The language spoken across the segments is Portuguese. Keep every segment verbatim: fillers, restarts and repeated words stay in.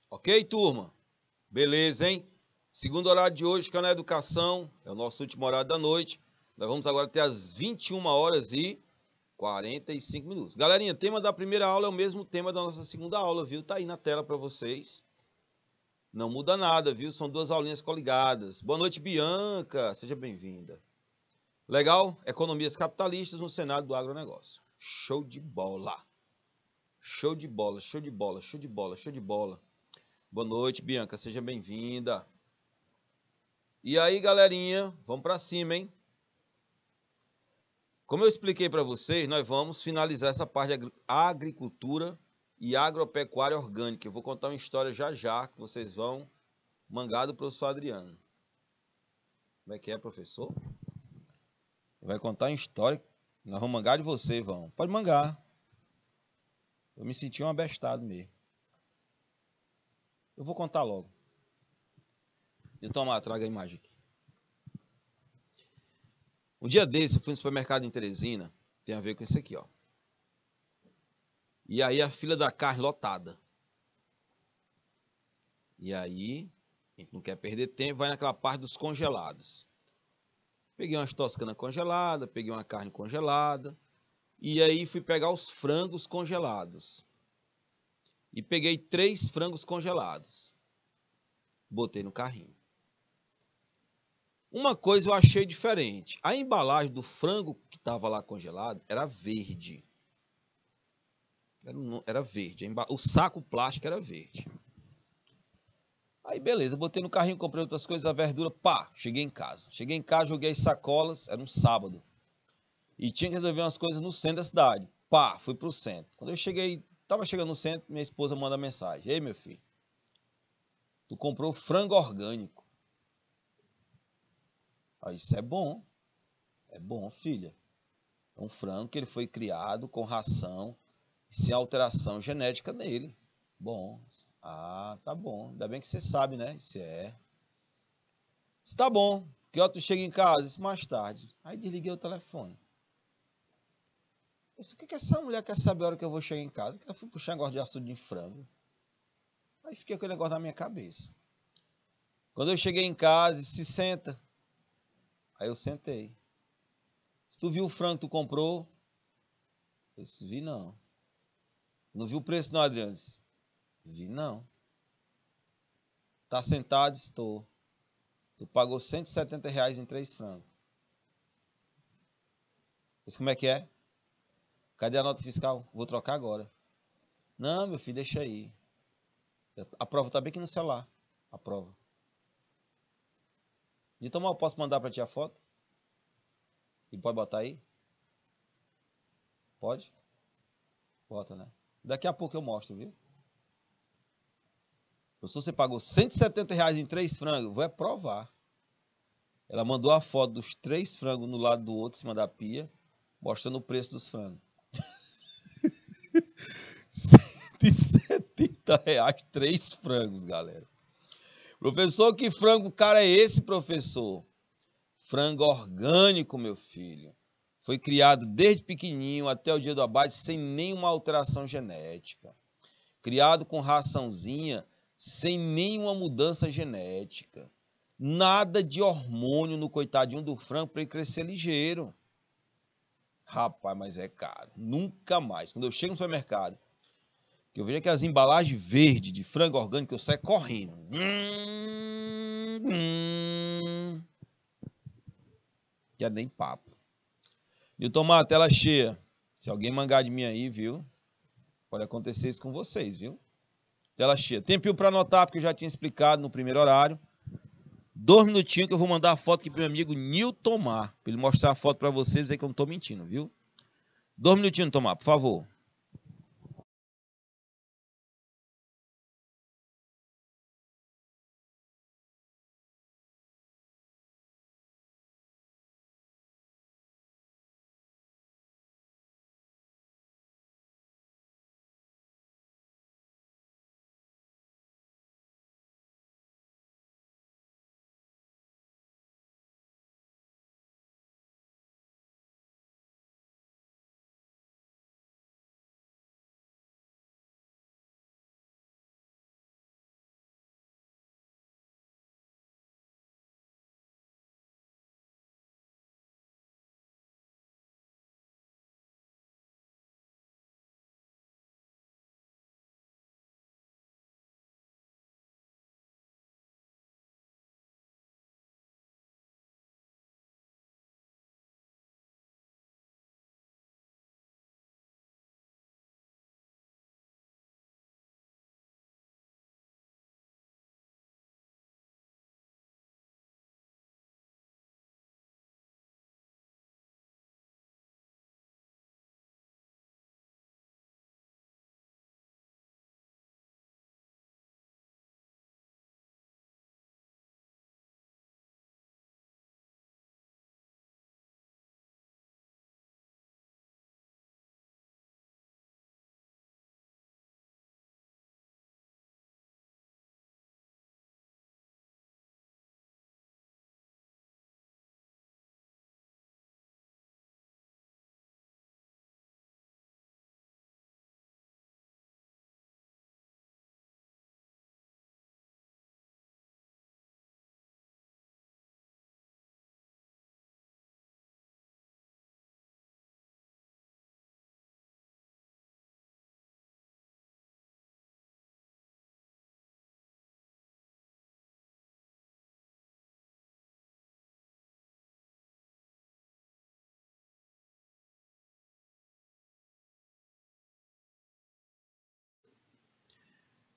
Ok, turma? Beleza, hein? Segundo horário de hoje, Canal Educação, é o nosso último horário da noite. Nós vamos agora até as vinte e uma horas e quarenta e cinco minutos. Galerinha, o tema da primeira aula é o mesmo tema da nossa segunda aula, viu? Tá aí na tela para vocês. Não muda nada, viu? São duas aulinhas coligadas. Boa noite, Bianca. Seja bem-vinda. Legal? Economias capitalistas no cenário do agronegócio. Show de bola. Show de bola, show de bola, show de bola, show de bola. Boa noite, Bianca. Seja bem-vinda. E aí, galerinha, vamos para cima, hein? Como eu expliquei para vocês, nós vamos finalizar essa parte de agricultura e agropecuária orgânica. Eu vou contar uma história já já, que vocês vão mangar do professor Adriano. Como é que é, professor? Vai contar uma história, nós vamos mangar de você, vão. Pode mangar. Eu me senti um abestado mesmo. Eu vou contar logo. Eu tomar, traga a imagem aqui. Um dia desse, eu fui no supermercado em Teresina, tem a ver com isso aqui, ó. E aí a fila da carne lotada. E aí, a gente não quer perder tempo, vai naquela parte dos congelados. Peguei umas toscanas congeladas, peguei uma carne congelada. E aí fui pegar os frangos congelados. E peguei três frangos congelados. Botei no carrinho. Uma coisa eu achei diferente. A embalagem do frango que estava lá congelado era verde. Era, era verde. O saco plástico era verde. Aí beleza, botei no carrinho, comprei outras coisas, a verdura, pá, cheguei em casa. Cheguei em casa, joguei as sacolas, era um sábado. E tinha que resolver umas coisas no centro da cidade. Pá, fui pro centro. Quando eu cheguei, tava chegando no centro, minha esposa manda mensagem. Ei, meu filho, tu comprou frango orgânico. Aí, isso é bom. É bom, filha. É um frango que ele foi criado com ração, sem alteração genética nele. Bom. Ah, tá bom. Ainda bem que você sabe, né? Isso é. Está bom. Que hora tu chega em casa? Isso mais tarde. Aí desliguei o telefone. Eu disse, o que, que essa mulher quer saber a hora que eu vou chegar em casa? Que eu fui puxar um negócio de açude de frango. Aí fiquei com aquele negócio na minha cabeça. Quando eu cheguei em casa, se senta. Aí eu sentei. Se tu viu o frango que tu comprou? Eu disse, vi não. Não viu o preço não, Adriano? Eu disse, vi não. Tá sentado? Estou. Tu pagou cento e setenta reais em três frangos. Disse, como é que é? Cadê a nota fiscal? Vou trocar agora. Não, meu filho, deixa aí. A prova tá bem aqui no celular. A prova. De tomar, eu posso mandar para ti a foto? E pode botar aí? Pode? Bota, né? Daqui a pouco eu mostro, viu? Professor, você pagou cento e setenta reais em três frangos? Vou é provar. Ela mandou a foto dos três frangos no lado do outro, em cima da pia, mostrando o preço dos frangos. cento e setenta reais, três frangos, galera. Professor, que frango cara é esse, professor? Frango orgânico, meu filho. Foi criado desde pequenininho até o dia do abate sem nenhuma alteração genética. Criado com raçãozinha, sem nenhuma mudança genética. Nada de hormônio no coitadinho do frango para ele crescer ligeiro. Rapaz, mas é caro. Nunca mais. Quando eu chego no supermercado, que eu vejo aquelas embalagens verdes de frango orgânico, eu saio correndo. Hum, hum. Já nem papo. Nilton Mato, tela cheia. Se alguém mangar de mim aí, viu? Pode acontecer isso com vocês, viu? Tela cheia. Tempinho para anotar, porque eu já tinha explicado no primeiro horário. Dois minutinhos que eu vou mandar a foto aqui pro meu amigo Nilton Mar, para ele mostrar a foto para vocês e dizer que eu não estou mentindo, viu? Dois minutinhos, Tomar, por favor.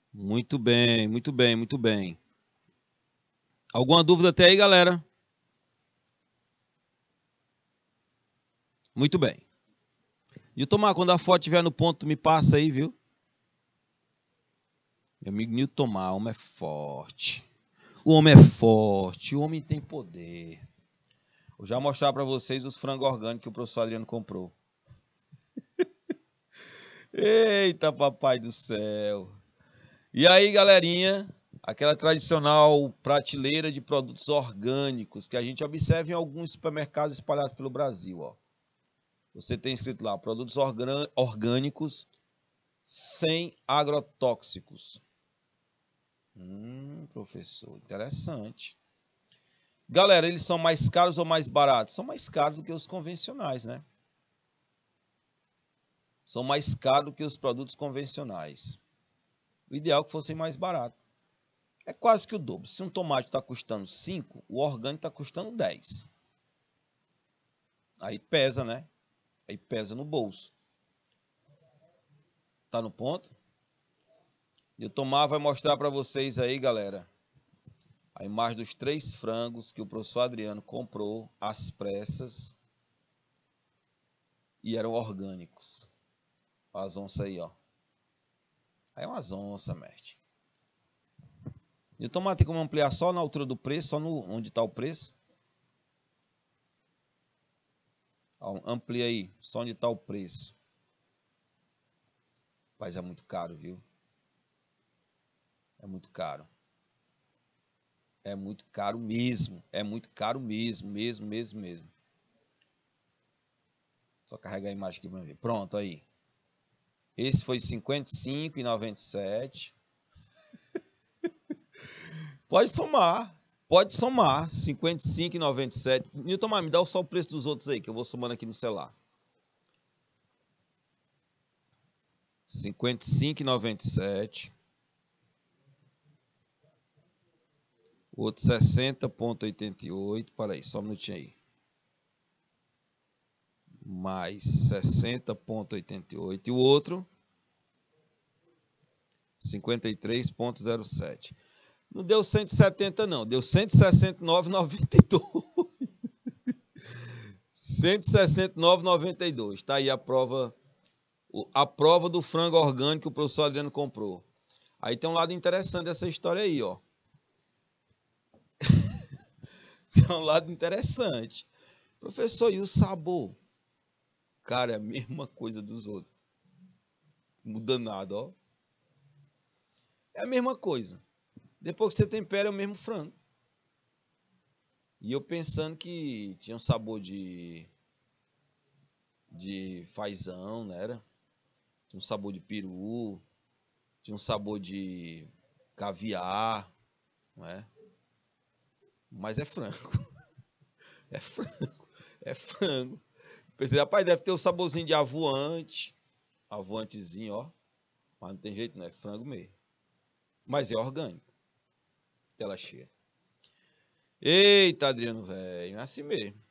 Muito bem, muito bem, muito bem. Alguma dúvida até aí, galera? Muito bem. E tomar, quando a foto estiver no ponto, me passa aí, viu? Meu amigo Nilton Tomar, o homem é forte. O homem é forte, o homem tem poder. Vou já mostrar para vocês os frangos orgânicos que o professor Adriano comprou. Eita, papai do céu. E aí, galerinha, aquela tradicional prateleira de produtos orgânicos que a gente observa em alguns supermercados espalhados pelo Brasil, ó. Você tem escrito lá, produtos orgânicos sem agrotóxicos. Hum, professor, interessante. Galera, eles são mais caros ou mais baratos? São mais caros do que os convencionais, né? São mais caros do que os produtos convencionais. O ideal é que fossem mais baratos. É quase que o dobro. Se um tomate está custando cinco, o orgânico está custando dez. Aí pesa, né? Aí pesa no bolso. Tá no ponto? E o Tomar vai mostrar para vocês aí, galera, a imagem dos três frangos que o professor Adriano comprou às pressas e eram orgânicos. Olha as onças aí, ó. Aí é umas onças, mestre. E o Tomar tem como ampliar só na altura do preço, só no, onde está o preço? Amplia aí, só onde está o preço. Mas é muito caro, viu? É muito caro. É muito caro mesmo. É muito caro mesmo, mesmo, mesmo, mesmo. Só carregar a imagem aqui para ver. Pronto, aí. Esse foi cinquenta e cinco reais e noventa e sete centavos. Pode somar. Pode somar. cinquenta e cinco reais e noventa e sete centavos. Nilton, me dá só o preço dos outros aí, que eu vou somando aqui no celular. cinquenta e cinco reais e noventa e sete centavos. O outro sessenta reais e oitenta e oito centavos. Para aí, só um minutinho aí. Mais sessenta reais e oitenta e oito centavos. E o outro, cinquenta e três reais e zero sete centavos. Não deu cento e setenta não, deu cento e sessenta e nove reais e noventa e dois centavos. cento e sessenta e nove reais e noventa e dois centavos. Está aí a prova, a prova do frango orgânico que o professor Adriano comprou. Aí tem um lado interessante dessa história aí, ó. Tem um lado interessante. Professor, e o sabor? Cara, é a mesma coisa dos outros. Não muda nada, ó. É a mesma coisa. Depois que você tempera, é o mesmo frango. E eu pensando que tinha um sabor de de fazão, não era? Tinha um sabor de peru, tinha um sabor de caviar, não é? Mas é frango. É frango. É frango. Pensei, rapaz, deve ter o um saborzinho de avoante. Avoantezinho, ó. Mas não tem jeito, não é frango mesmo. Mas é orgânico. Tela cheia. Eita, Adriano, velho. É assim mesmo.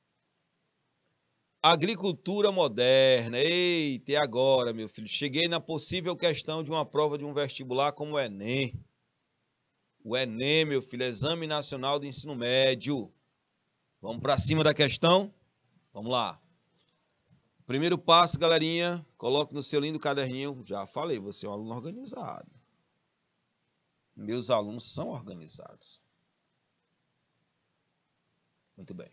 Agricultura moderna. Eita, e agora, meu filho? Cheguei na possível questão de uma prova de um vestibular como o Enem. O Enem, meu filho, Exame Nacional do Ensino Médio. Vamos para cima da questão? Vamos lá. Primeiro passo, galerinha. Coloque no seu lindo caderninho. Já falei, você é um aluno organizado. Meus alunos são organizados. Muito bem.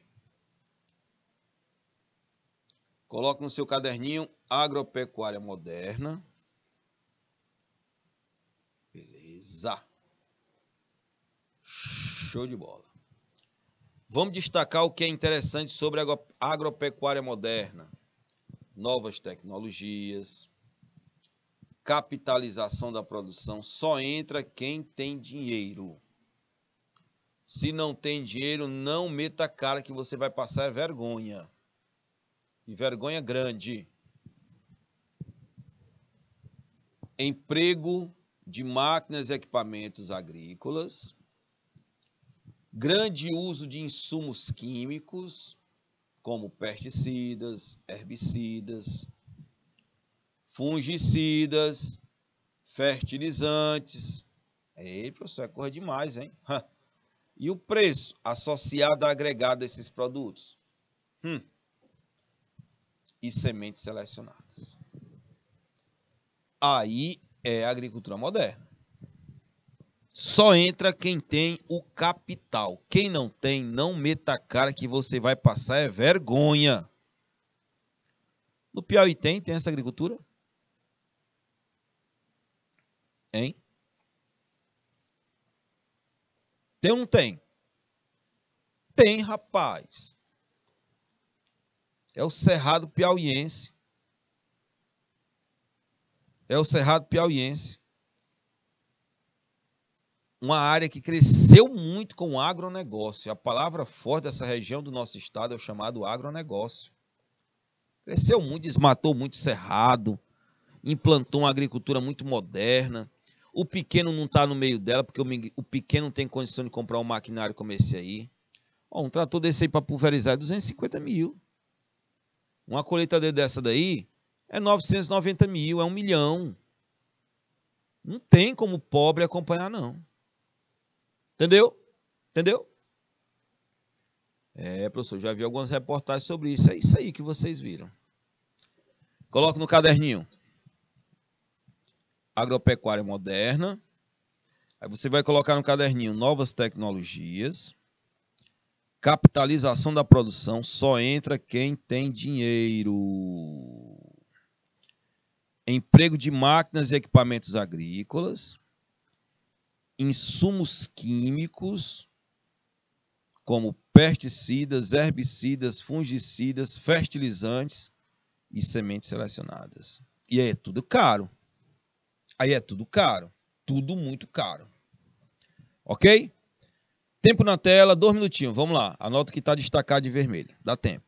Coloque no seu caderninho Agropecuária Moderna. Beleza. Show de bola. Vamos destacar o que é interessante sobre a agropecuária moderna. Novas tecnologias, capitalização da produção. Só entra quem tem dinheiro. Se não tem dinheiro, não meta a cara que você vai passar vergonha. E vergonha grande. Emprego de máquinas e equipamentos agrícolas. Grande uso de insumos químicos, como pesticidas, herbicidas, fungicidas, fertilizantes. Ei, professor, é coisa demais, hein? E o preço associado agregado a esses produtos? Hum. E sementes selecionadas. Aí é a agricultura moderna. Só entra quem tem o capital. Quem não tem, não meta a cara que você vai passar é vergonha. No Piauí tem? Tem essa agricultura? Hein? Tem ou não tem? Tem, rapaz. É o Cerrado Piauiense. É o Cerrado Piauiense. Uma área que cresceu muito com o agronegócio. A palavra forte dessa região do nosso estado é o chamado agronegócio. Cresceu muito, desmatou muito cerrado, implantou uma agricultura muito moderna. O pequeno não está no meio dela, porque o pequeno não tem condição de comprar um maquinário como esse aí. Ó, um trator desse aí para pulverizar é duzentos e cinquenta mil. Uma colheitadeira dessa daí é novecentos e noventa mil, é um milhão. Não tem como o pobre acompanhar, não. Entendeu? Entendeu? É, professor, já vi algumas reportagens sobre isso. É isso aí que vocês viram. Coloque no caderninho. Agropecuária moderna. Aí você vai colocar no caderninho novas tecnologias. Capitalização da produção. Só entra quem tem dinheiro. Emprego de máquinas e equipamentos agrícolas. Insumos químicos, como pesticidas, herbicidas, fungicidas, fertilizantes e sementes selecionadas. E aí é tudo caro. Aí é tudo caro. Tudo muito caro. Ok? Tempo na tela, dois minutinhos. Vamos lá. Anota que está destacado de vermelho. Dá tempo.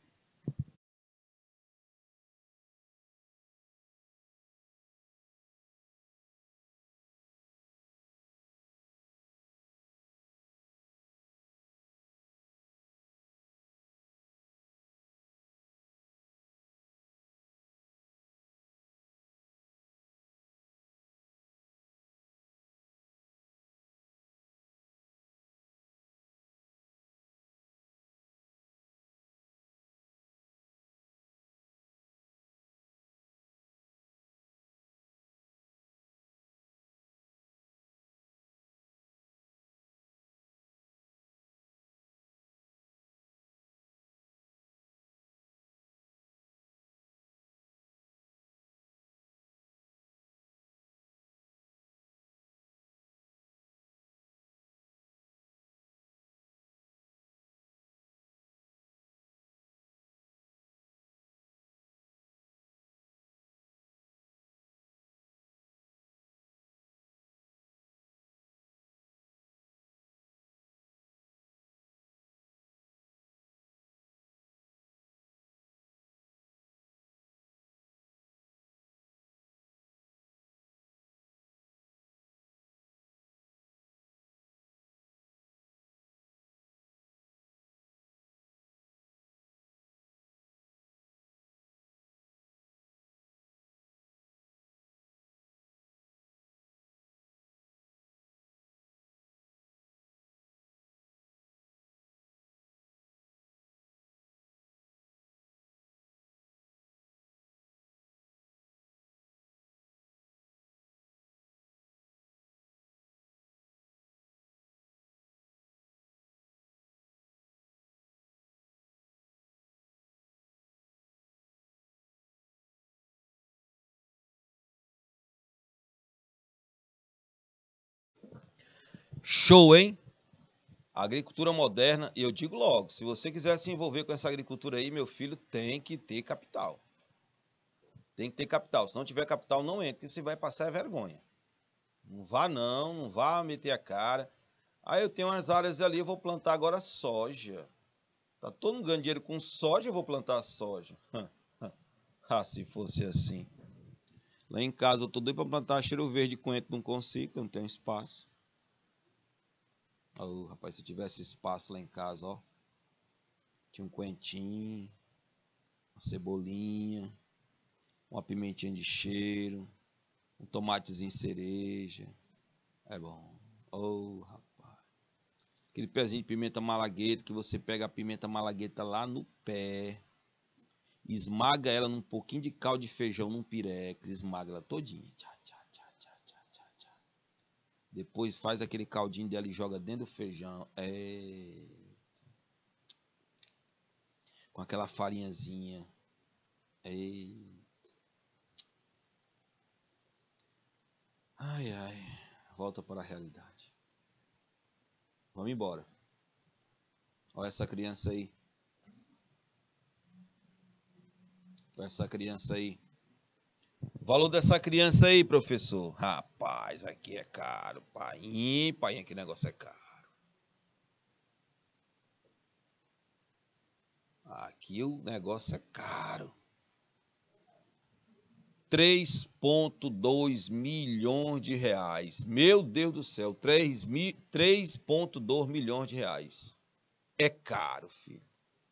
Show, hein? Agricultura moderna, e eu digo logo, se você quiser se envolver com essa agricultura aí, meu filho, tem que ter capital. Tem que ter capital. Se não tiver capital, não entre, você vai passar vergonha. Não vá não, não vá meter a cara. Aí eu tenho umas áreas ali, eu vou plantar agora soja. Tá todo mundo ganhando dinheiro com soja, eu vou plantar soja. Ah, se fosse assim. Lá em casa eu tô doido para plantar cheiro verde coentro, não consigo, eu não tenho espaço. Oh, rapaz, se tivesse espaço lá em casa, ó. Tinha um coentinho, uma cebolinha, uma pimentinha de cheiro, Um tomatezinho cereja. É bom. Oh, rapaz. Aquele pezinho de pimenta malagueta, que você pega a pimenta malagueta lá no pé, esmaga ela num pouquinho de caldo de feijão, num pirex, esmaga ela todinha. Tchá, tchá, tchá, tchá, tchá, tchá, tchá. Depois faz aquele caldinho dela e joga dentro do feijão. É... Com aquela farinhazinha. É... Ai, ai. Volta para a realidade. Vamos embora. Olha essa criança aí. Olha essa criança aí. O valor dessa criança aí, professor? Rapaz, aqui é caro. Pai, pai, que negócio é caro. Aqui o negócio é caro. três vírgula dois milhões de reais. Meu Deus do céu, três vírgula dois milhões de reais. É caro, filho.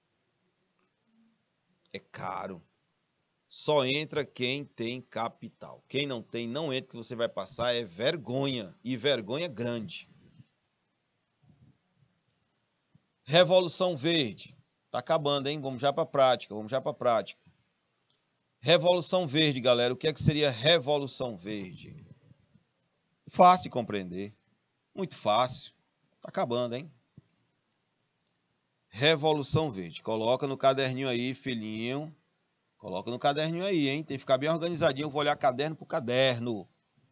É caro. Só entra quem tem capital. Quem não tem, não entra, que você vai passar é vergonha. E vergonha grande. Revolução Verde. Tá acabando, hein? Vamos já para a prática. Vamos já para a prática. Revolução Verde, galera. O que é que seria Revolução Verde? Fácil de compreender. Muito fácil. Tá acabando, hein? Revolução Verde. Coloca no caderninho aí, filhinho. Coloca no caderninho aí, hein? Tem que ficar bem organizadinho. Eu vou olhar caderno por caderno.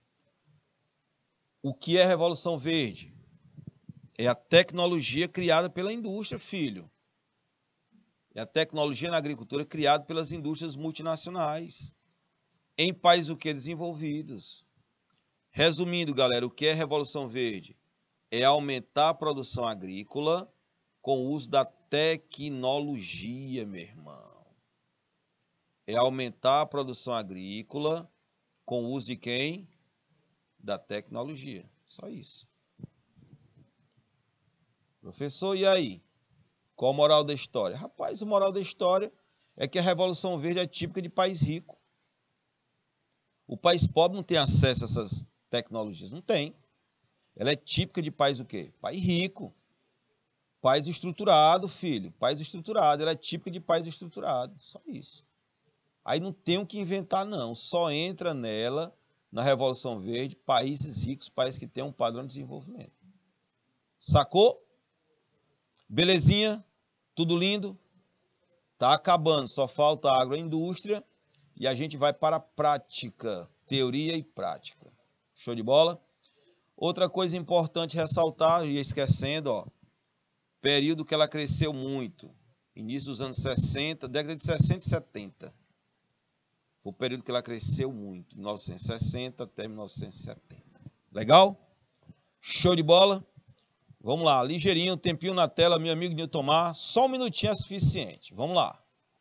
O que é Revolução Verde? É a tecnologia criada pela indústria, filho. É a tecnologia na agricultura criada pelas indústrias multinacionais. Em países o que? Desenvolvidos. Resumindo, galera, o que é Revolução Verde? É aumentar a produção agrícola com o uso da tecnologia, meu irmão. É aumentar a produção agrícola com o uso de quem? Da tecnologia. Só isso. Professor, e aí? Qual a moral da história? Rapaz, a moral da história é que a Revolução Verde é típica de país rico. O país pobre não tem acesso a essas tecnologias. Não tem. Ela é típica de país o quê? País rico. País estruturado, filho. País estruturado. Ela é típica de país estruturado. Só isso. Aí não tem o que inventar, não. Só entra nela, na Revolução Verde, países ricos, países que têm um padrão de desenvolvimento. Sacou? Belezinha? Tudo lindo? Tá acabando. Só falta a agroindústria e a gente vai para a prática. Teoria e prática. Show de bola? Outra coisa importante ressaltar, ia esquecendo, ó. Período que ela cresceu muito. Início dos anos sessenta, década de sessenta e setenta. Foi o período que ela cresceu muito, mil novecentos e sessenta até mil novecentos e setenta. Legal? Show de bola? Vamos lá, ligeirinho, tempinho na tela, meu amigo Nilton Mar. Só um minutinho é suficiente. Vamos lá.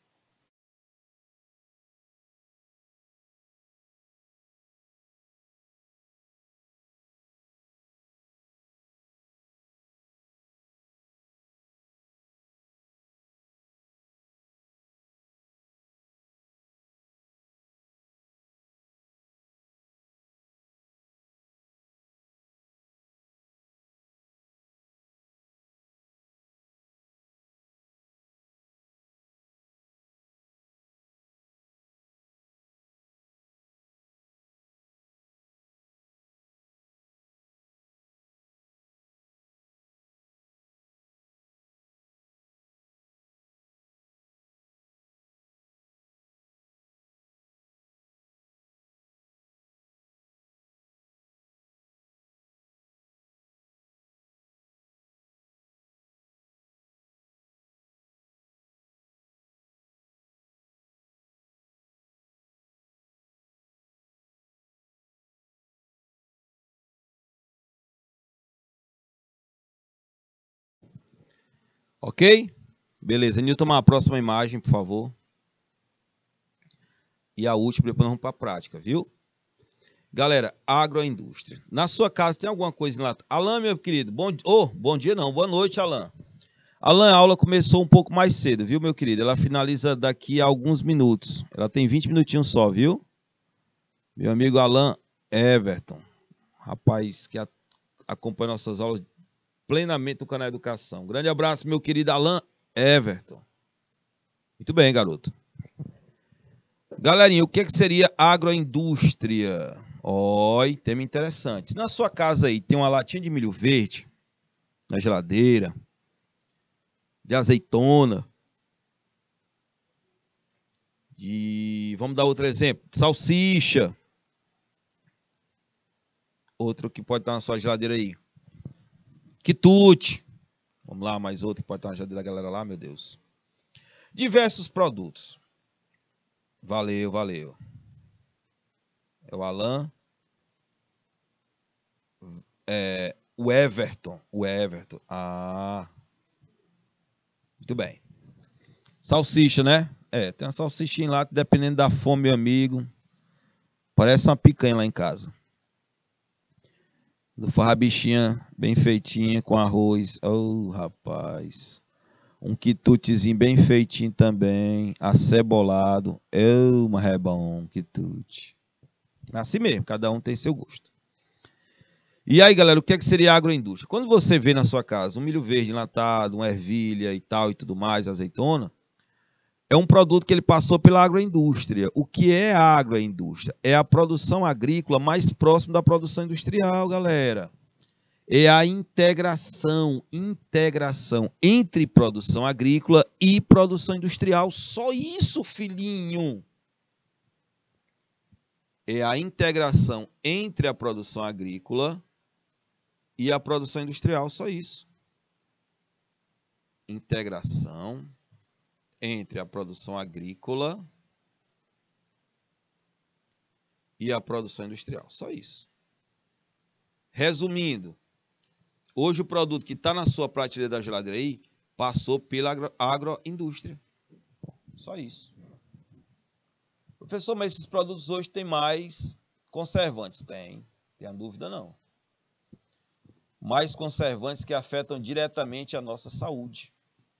Ok? Beleza. Nilton, uma próxima imagem, por favor. E a última, depois nós vamos para a prática, viu? Galera, agroindústria. Na sua casa tem alguma coisa lá? Alan, meu querido, bom, oh, bom dia não, boa noite, Alan. Alan, a aula começou um pouco mais cedo, viu, meu querido? Ela finaliza daqui a alguns minutos. Ela tem vinte minutinhos só, viu? Meu amigo Alan, Everton, rapaz, que a, acompanha nossas aulas plenamente no canal Educação. Grande abraço, meu querido Alan Everton. Muito bem, garoto. Galerinha, o que, que seria agroindústria? Oi, tema interessante. Se na sua casa aí tem uma latinha de milho verde na geladeira, de azeitona, de, vamos dar outro exemplo, salsicha, outro que pode estar na sua geladeira aí, quitute, vamos lá, mais outro que pode estar na geladeira da galera lá, meu Deus. Diversos produtos. Valeu, valeu. É o Alan. É, o Everton. O Everton. Ah. Muito bem. Salsicha, né? É, tem uma salsichinha lá, dependendo da fome, meu amigo. Parece uma picanha lá em casa. Do farrabichinha bem feitinha com arroz. Oh, rapaz. Um quitutezinho bem feitinho também. Acebolado. Oh, mas é bom, quitute. Assim mesmo, cada um tem seu gosto. E aí, galera, o que é que seria agroindústria? Quando você vê na sua casa um milho verde enlatado, uma ervilha e tal e tudo mais, azeitona, é um produto que ele passou pela agroindústria. O que é a agroindústria? É a produção agrícola mais próxima da produção industrial, galera. É a integração, integração entre produção agrícola e produção industrial. Só isso, filhinho. É a integração entre a produção agrícola e a produção industrial, só isso. Integração entre a produção agrícola e a produção industrial, só isso. Resumindo, hoje o produto que está na sua prateleira da geladeira aí passou pela agro, agroindústria. Só isso. Professor, mas esses produtos hoje têm mais conservantes? Tem, tem dúvida não. Mais conservantes que afetam diretamente a nossa saúde.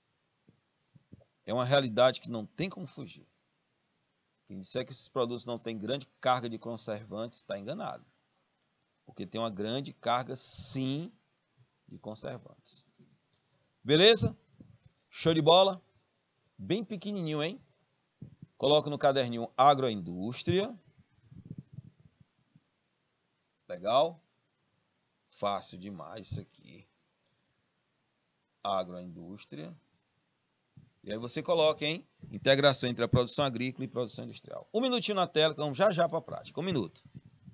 É uma realidade que não tem como fugir. Quem disser que esses produtos não têm grande carga de conservantes está enganado. Porque tem uma grande carga, sim, de conservantes. Beleza? Show de bola? Bem pequenininho, hein? Coloca no caderninho agroindústria. Legal? Fácil demais isso aqui. Agroindústria. E aí você coloca, hein? Integração entre a produção agrícola e produção industrial. Um minutinho na tela, então já já para a prática. Um minuto.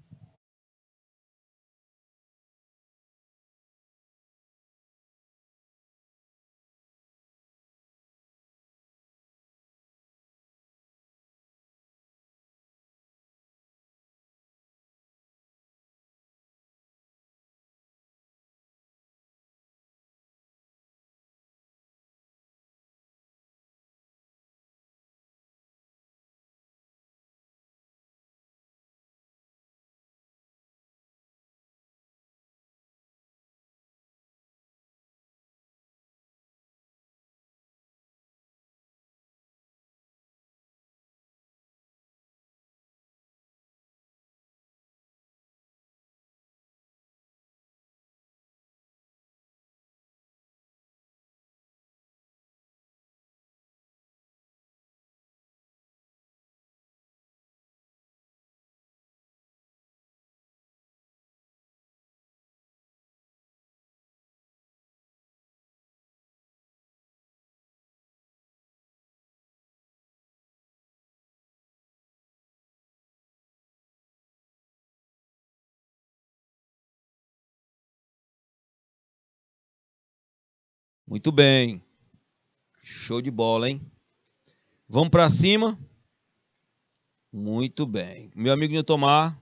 Muito bem. Show de bola, hein? Vamos para cima? Muito bem. Meu amigo Niltomar.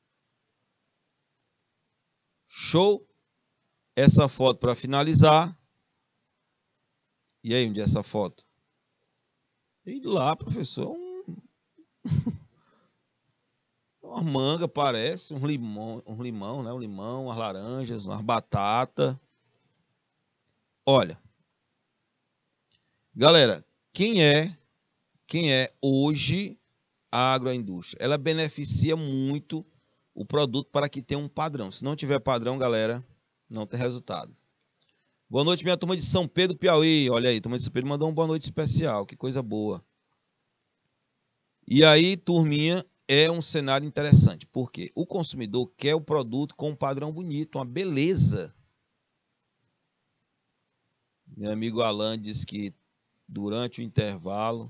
Show. Essa foto para finalizar. E aí, onde é essa foto? E lá, professor, um... uma manga parece, um limão, um limão, né? Um limão, umas laranjas, umas batatas. Olha, galera, quem é, quem é hoje a agroindústria? Ela beneficia muito o produto para que tenha um padrão. Se não tiver padrão, galera, não tem resultado. Boa noite, minha turma de São Pedro, Piauí. Olha aí, turma de São Pedro mandou uma boa noite especial. Que coisa boa. E aí, turminha, é um cenário interessante. Por quê? O consumidor quer o produto com um padrão bonito, uma beleza. Meu amigo Alan disse que durante o intervalo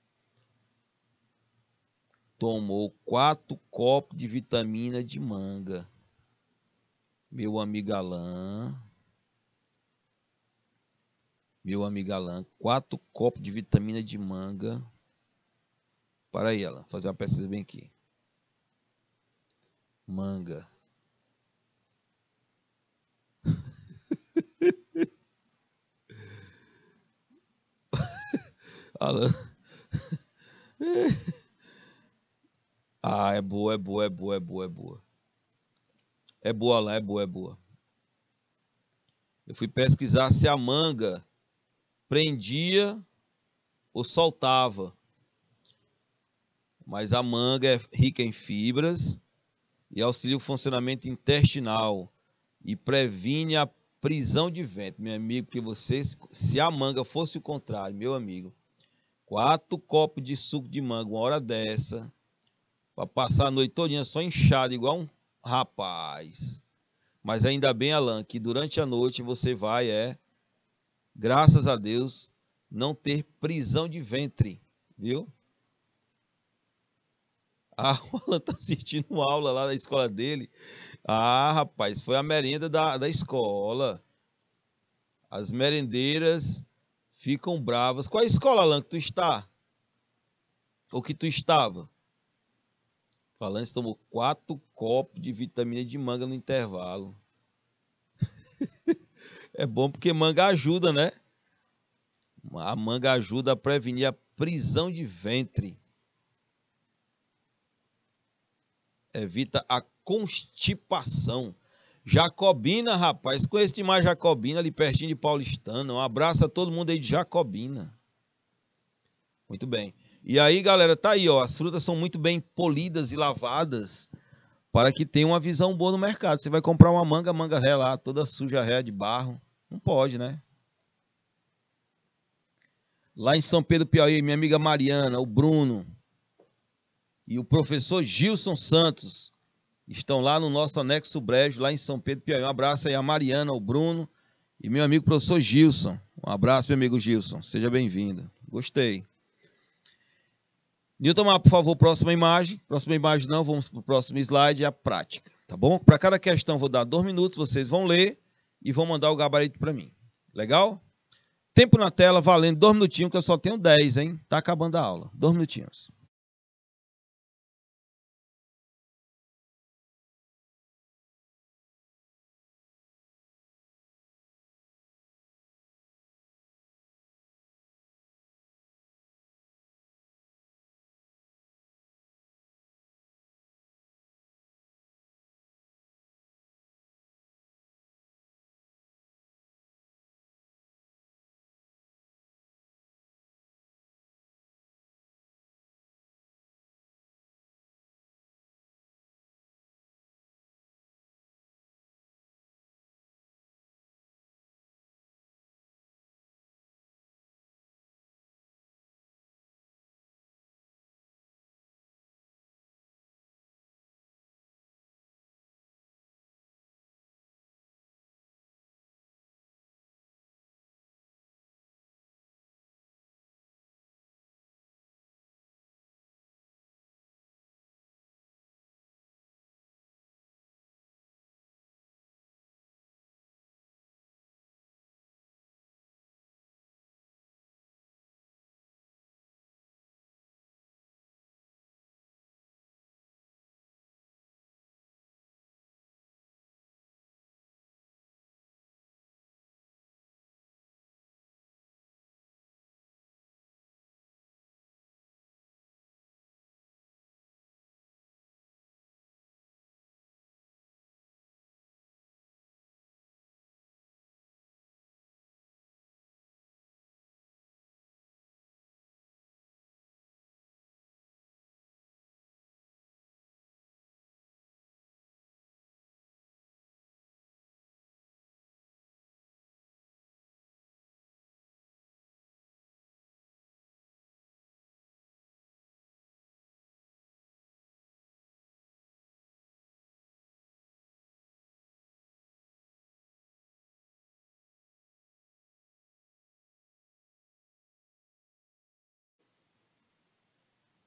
tomou quatro copos de vitamina de manga. Meu amigo Alan. Meu amigo Alan, quatro copos de vitamina de manga. Para aí, Alan, fazer uma pesquisa bem aqui. Manga. Alan. Ah, é boa, é boa, é boa, é boa, é boa. É boa lá, é boa, é boa. Eu fui pesquisar se a manga prendia ou soltava. Mas a manga é rica em fibras e auxilia o funcionamento intestinal e previne a prisão de ventre, meu amigo, porque você, se a manga fosse o contrário, meu amigo, quatro copos de suco de manga, uma hora dessa, para passar a noite todinha só inchado, igual um rapaz. Mas ainda bem, Alan, que durante a noite você vai, é, graças a Deus, não ter prisão de ventre, viu? Ah, o Alan tá assistindo aula lá na escola dele. Ah, rapaz, foi a merenda da, da escola. As merendeiras ficam bravas. Qual é a escola, Alan, que tu está? Ou que tu estava? O Alan tomou quatro copos de vitamina de manga no intervalo. É bom porque manga ajuda, né? A manga ajuda a prevenir a prisão de ventre. Evita a constipação. Jacobina, rapaz. Conheço demais Jacobina, ali pertinho de Paulistano. Um abraço a todo mundo aí de Jacobina. Muito bem. E aí, galera, tá aí, ó. As frutas são muito bem polidas e lavadas para que tenha uma visão boa no mercado. Você vai comprar uma manga, manga ré lá, toda suja, ré de barro. Não pode, né? Lá em São Pedro, Piauí, minha amiga Mariana, o Bruno e o professor Gilson Santos estão lá no nosso anexo Brejo, lá em São Pedro, Piauí. Um abraço aí a Mariana, o Bruno e meu amigo professor Gilson. Um abraço, meu amigo Gilson. Seja bem-vindo. Gostei. Nilton, por favor, próxima imagem. Próxima imagem não, vamos para o próximo slide, a prática, tá bom? Para cada questão vou dar dois minutos, vocês vão ler e vão mandar o gabarito para mim. Legal? Tempo na tela, valendo dois minutinhos, que eu só tenho dez, hein? Tá acabando a aula. Dois minutinhos.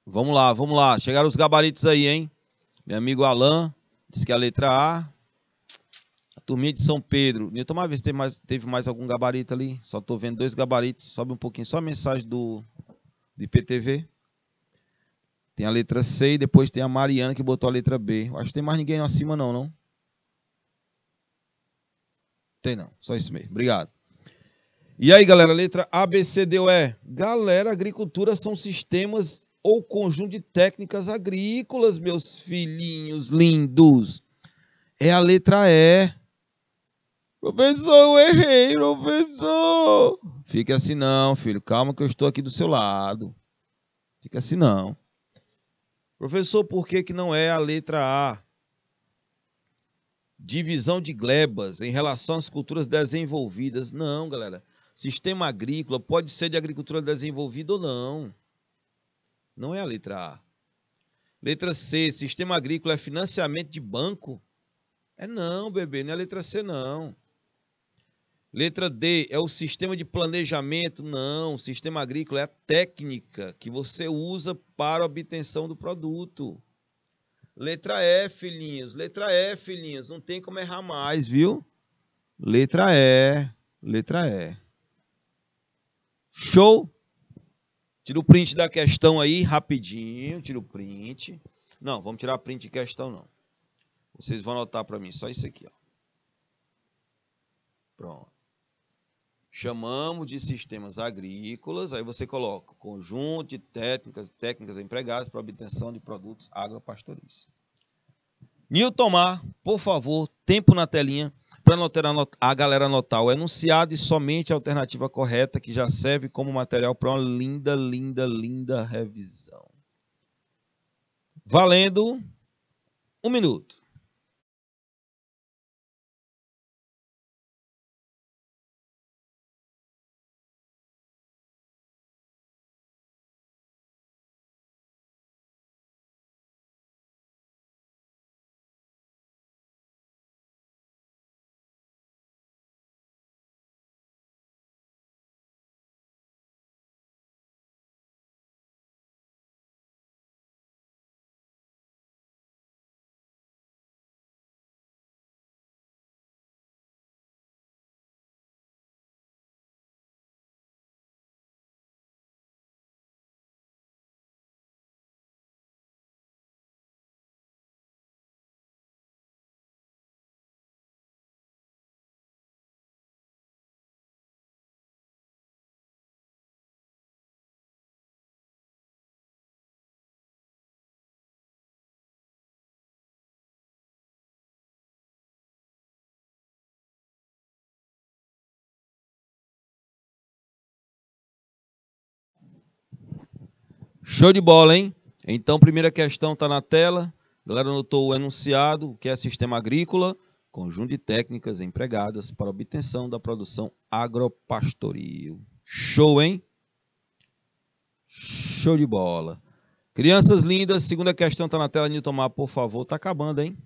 Vamos lá, vamos lá. Chegaram os gabaritos aí, hein? Meu amigo Alan disse que é a letra A. A turminha de São Pedro. Nilton, uma vez teve mais, teve mais algum gabarito ali? Só estou vendo dois gabaritos. Sobe um pouquinho. Só a mensagem do, do I P T V. Tem a letra C e depois tem a Mariana que botou a letra B. Eu acho que tem mais ninguém acima não, não? Tem não. Só isso mesmo. Obrigado. E aí, galera, letra A, B, C, D, ou E. Galera, agricultura são sistemas ou conjunto de técnicas agrícolas, meus filhinhos lindos. É a letra E. Professor, eu errei, professor. Fica assim não, filho. Calma que eu estou aqui do seu lado. Fica assim não. Professor, por que que não é a letra A? Divisão de glebas em relação às culturas desenvolvidas. Não, galera. Sistema agrícola pode ser de agricultura desenvolvida ou não. Não é a letra A. Letra C, sistema agrícola é financiamento de banco? É não, bebê, não é a letra C, não. Letra D, é o sistema de planejamento? Não, o sistema agrícola é a técnica que você usa para a obtenção do produto. Letra E, filhinhos, letra E, filhinhos, não tem como errar mais, viu? Letra E, letra E. Show? Tira o print da questão aí, rapidinho, tira o print. Não, vamos tirar print de questão, não. Vocês vão anotar para mim, só isso aqui, ó. Pronto. Chamamos de sistemas agrícolas, aí você coloca conjunto de técnicas, técnicas empregadas para obtenção de produtos agropastoris. Nilton Mar, por favor, tempo na telinha para a galera anotar o enunciado e somente a alternativa correta, que já serve como material para uma linda, linda, linda revisão. Valendo um minuto. Show de bola, hein? Então, primeira questão está na tela. A galera anotou o enunciado, que é sistema agrícola, conjunto de técnicas empregadas para obtenção da produção agropastoril. Show, hein? Show de bola. Crianças lindas, segunda questão está na tela, Nilton Mar, por favor. Está acabando, hein?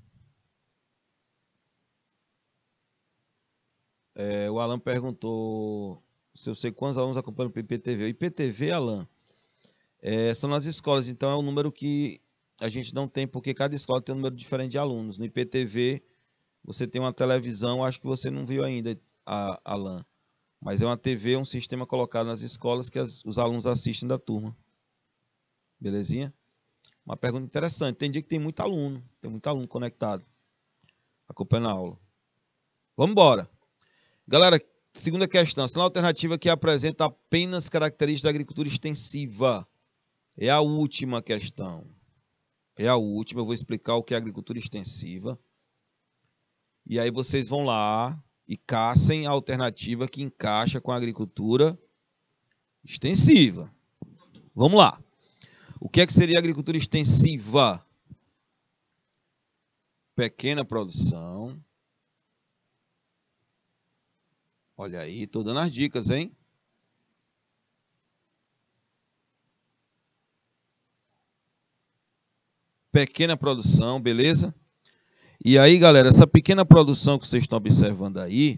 É, o Alan perguntou se eu sei quantos alunos acompanham o I P T V. O I P T V, Alan, é, são nas escolas, então é um número que a gente não tem, porque cada escola tem um número diferente de alunos. No I P T V, você tem uma televisão, acho que você não viu ainda, a, Alan, mas é uma T V, um sistema colocado nas escolas que as, os alunos assistem da turma. Belezinha? Uma pergunta interessante. Tem dia que tem muito aluno, tem muito aluno conectado, acompanhando a aula. Vamos embora. Galera, segunda questão. Assinar a alternativa que apresenta apenas características da agricultura extensiva. É a última questão. É a última. Eu vou explicar o que é agricultura extensiva. E aí vocês vão lá e caçem a alternativa que encaixa com a agricultura extensiva. Vamos lá. O que é que seria agricultura extensiva? Pequena produção. Olha aí, estou dando as dicas, hein? Pequena produção, beleza? E aí, galera, essa pequena produção que vocês estão observando aí,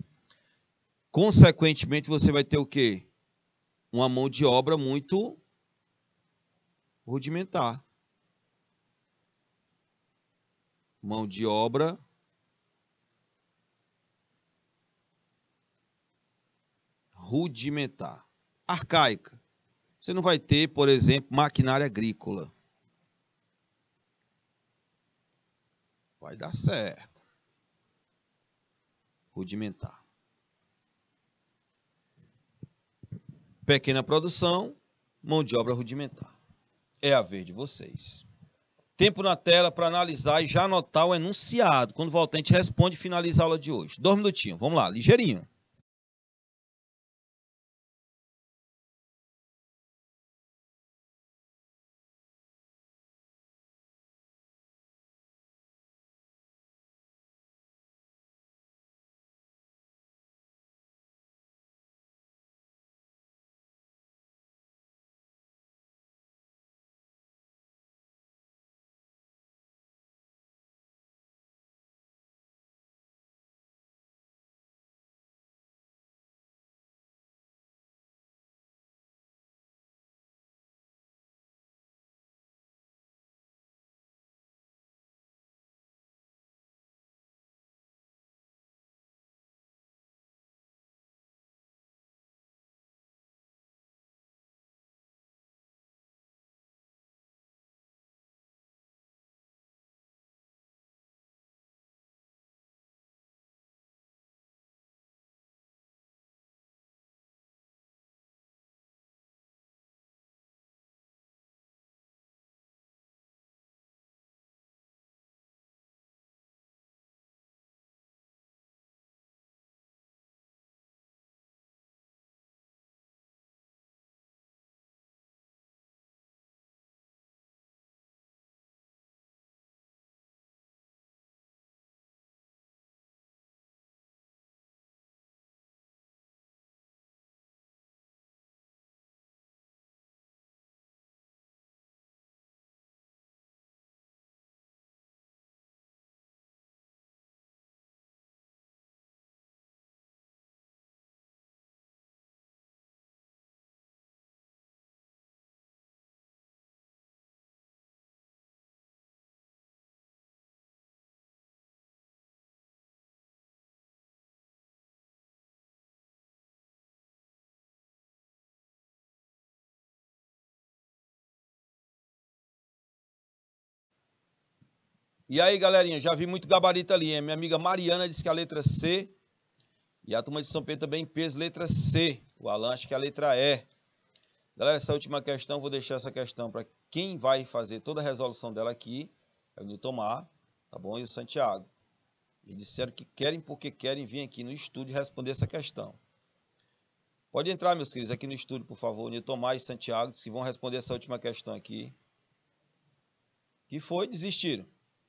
consequentemente, você vai ter o quê? Uma mão de obra muito rudimentar. Mão de obra rudimentar. Arcaica. Você não vai ter, por exemplo, maquinária agrícola. Vai dar certo. Rudimentar. Pequena produção, mão de obra rudimentar. É a vez de vocês. Tempo na tela para analisar e já anotar o enunciado. Quando voltar, a gente responde e finaliza a aula de hoje. Dois minutinhos. Vamos lá, ligeirinho. E aí, galerinha, já vi muito gabarito ali, hein? Minha amiga Mariana disse que a letra C. E a turma de São Pedro também peso letra C. O Alan acha que é a letra E. Galera, essa última questão, vou deixar essa questão para quem vai fazer toda a resolução dela aqui. É o Newton Mar, tá bom? E o Santiago. Eles disseram que querem porque querem vir aqui no estúdio responder essa questão. Pode entrar, meus queridos, aqui no estúdio, por favor. Newton Mar e Santiago disse que vão responder essa última questão aqui. Que foi? Desistiram.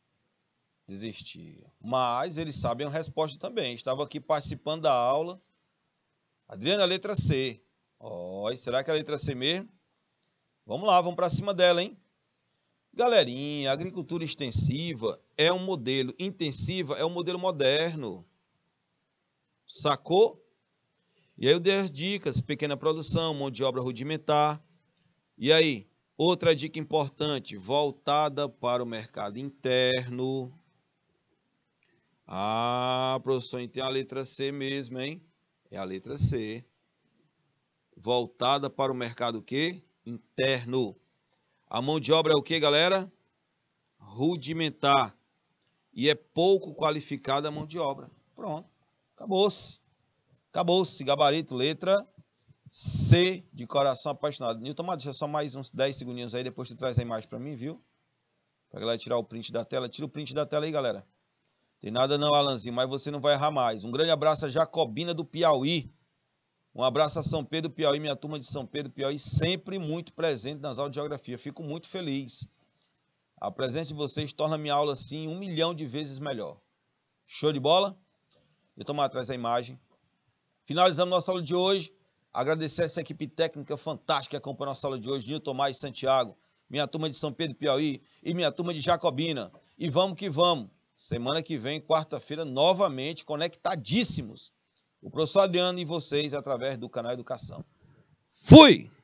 Desistiram. Mas eles sabem a resposta também. Estavam aqui participando da aula. Adriana, letra C. Ó, será que é a letra C mesmo? Vamos lá, vamos para cima dela, hein? Galerinha, a agricultura extensiva é um modelo, intensiva é um modelo moderno. Sacou? E aí eu dei as dicas, pequena produção, mão de obra rudimentar. E aí, outra dica importante, voltada para o mercado interno. Ah, professor, então é a letra C mesmo, hein? É a letra C. Voltada para o mercado o quê? Interno. A mão de obra é o quê, galera? Rudimentar. E é pouco qualificada a mão de obra. Pronto. Acabou-se. Acabou-se. Gabarito, letra C de coração apaixonado. Newton, mas deixa só mais uns dez segundinhos aí, depois tu traz a imagem para mim, viu? Pra galera tirar o print da tela. Tira o print da tela aí, galera. Tem nada não, Alanzinho, mas você não vai errar mais. Um grande abraço a Jacobina do Piauí. Um abraço a São Pedro do Piauí, minha turma de São Pedro do Piauí, sempre muito presente nas aulas de geografia. Fico muito feliz. A presença de vocês torna minha aula, assim, um milhão de vezes melhor. Show de bola? Eu tomo atrás a imagem. Finalizamos nossa aula de hoje. Agradecer essa equipe técnica fantástica que acompanhou nossa aula de hoje. Newton Mar e Santiago, minha turma de São Pedro do Piauí e minha turma de Jacobina. E vamos que vamos. Semana que vem, quarta-feira, novamente conectadíssimos. O professor Adriano e vocês através do canal Educação. Fui!